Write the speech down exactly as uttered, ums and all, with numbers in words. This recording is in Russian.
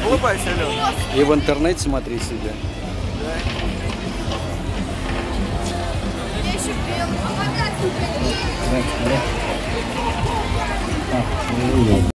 Улыбайся, Алёна. И в интернете смотри себя. Я еще пел. Да.